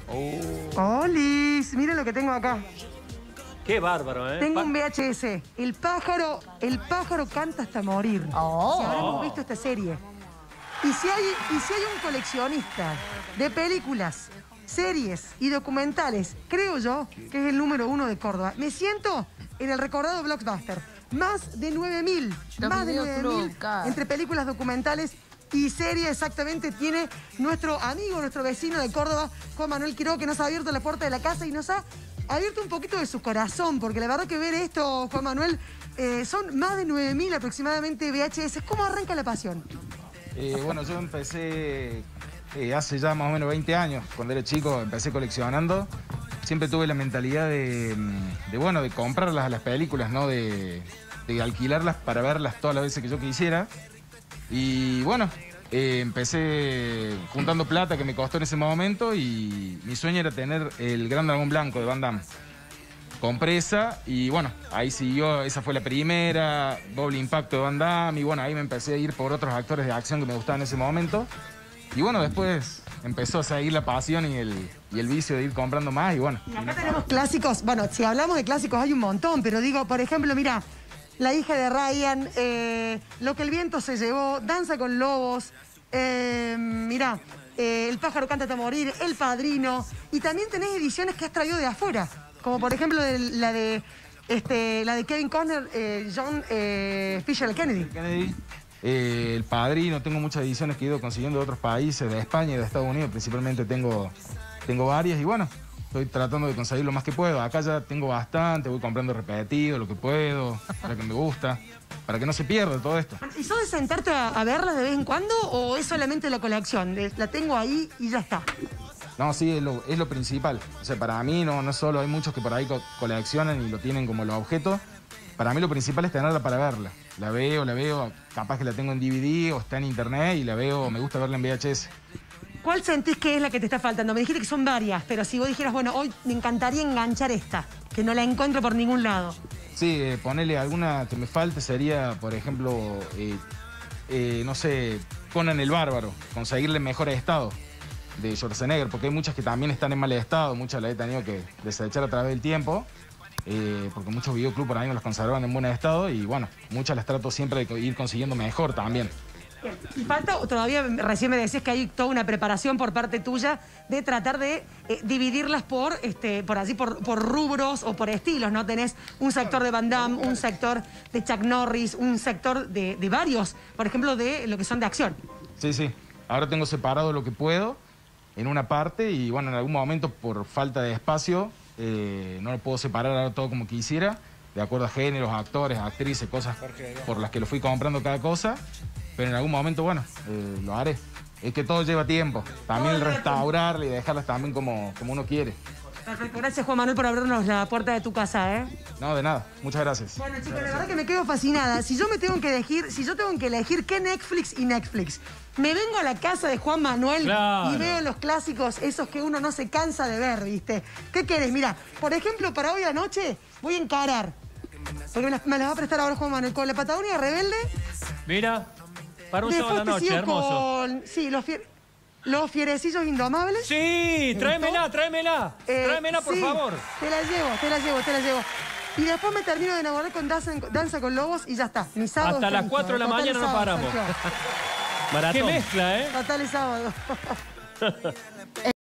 ¡Olis! Miren lo que tengo acá. Qué bárbaro, ¿eh? Tengo un VHS. El pájaro canta hasta morir. Si habremos visto esta serie. Y si hay un coleccionista de películas, series y documentales, creo yo que es el número 1 de Córdoba. Me siento en el recordado Blockbuster. Más de 9.000. Más de 9.000 entre películas, documentales y series exactamente tiene nuestro amigo, nuestro vecino de Córdoba, Juan Manuel Quiroga, que nos ha abierto la puerta de la casa y nos ha abierto un poquito de su corazón, porque la verdad que ver esto, Juan Manuel, son más de 9.000 aproximadamente VHS. ¿Cómo arranca la pasión? Bueno, yo empecé hace ya más o menos 20 años. Cuando era chico empecé coleccionando. Siempre tuve la mentalidad de comprarlas a las películas, ¿no? De alquilarlas para verlas todas las veces que yo quisiera. Y bueno, empecé juntando plata que me costó en ese momento y mi sueño era tener el Gran Dragón Blanco de Van Damme. Compré esa y bueno, ahí siguió, esa fue la primera, Doble Impacto de Van Damme, y bueno, ahí me empecé a ir por otros actores de acción que me gustaban en ese momento. Y bueno, después empezó a seguir la pasión y el vicio de ir comprando más y bueno. Y acá tenemos clásicos, bueno, si hablamos de clásicos hay un montón, pero digo, por ejemplo, mira, La hija de Ryan, Lo que el viento se llevó, Danza con lobos, mira, El pájaro canta hasta morir, El padrino, y también tenés ediciones que has traído de afuera. Como por ejemplo la de Kevin Costner, John Fisher Kennedy. El Padrino, tengo muchas ediciones que he ido consiguiendo de otros países, de España y de Estados Unidos principalmente tengo varias y bueno, estoy tratando de conseguir lo más que puedo. Acá ya tengo bastante, voy comprando repetido, lo que puedo, lo que me gusta, para que no se pierda todo esto. ¿Y sos de sentarte a verlas de vez en cuando o es solamente la colección? La tengo ahí y ya está. No, sí, es lo principal. O sea, para mí no solo hay muchos que por ahí coleccionan y lo tienen como los objetos. Para mí lo principal es tenerla para verla. La veo, capaz que la tengo en DVD o está en internet y la veo, me gusta verla en VHS. ¿Cuál sentís que es la que te está faltando? Me dijiste que son varias, pero si vos dijeras, bueno, hoy me encantaría enganchar esta, que no la encuentro por ningún lado. Sí, ponerle alguna que me falte sería, por ejemplo, no sé, Conan el Bárbaro, conseguirle mejor estado de Schwarzenegger, porque hay muchas que también están en mal estado, muchas las he tenido que desechar a través del tiempo, porque muchos videoclubs por ahí no las conservan en buen estado y bueno, muchas las trato siempre de ir consiguiendo mejor también. Y falta, todavía recién me decías que hay toda una preparación por parte tuya de tratar de dividirlas por rubros o por estilos, ¿no? Tenés un sector de Van Damme, un sector de Chuck Norris, un sector de varios, por ejemplo, de lo que son de acción. Sí, sí. Ahora tengo separado lo que puedo en una parte y bueno, en algún momento por falta de espacio no lo puedo separar ahora todo como quisiera, de acuerdo a géneros, actores, actrices, cosas por las que lo fui comprando cada cosa. Pero en algún momento, bueno, lo haré. Es que todo lleva tiempo. También el restaurarla y dejarlas también como uno quiere. Perfecto. Gracias, Juan Manuel, por abrirnos la puerta de tu casa, ¿eh? No, de nada. Muchas gracias. Bueno, chicos, la verdad que me quedo fascinada. Si yo tengo que elegir qué Netflix y Netflix, me vengo a la casa de Juan Manuel y veo los clásicos, esos que uno no se cansa de ver, ¿viste? ¿Qué querés? Mira, por ejemplo, para hoy anoche voy a encarar. Porque me las va a prestar ahora Juan Manuel. Con La Patagonia Rebelde. Mira. Para un sábado a la noche, hermoso. Sí, los fierecillos indomables. Sí, tráemela. Tráemela, por favor. Te la llevo. Y después me termino de enamorar con Danza con Lobos y ya está. Mi sábado. Hasta las 4 de la mañana no paramos. Qué mezcla, ¿eh? Total es sábado.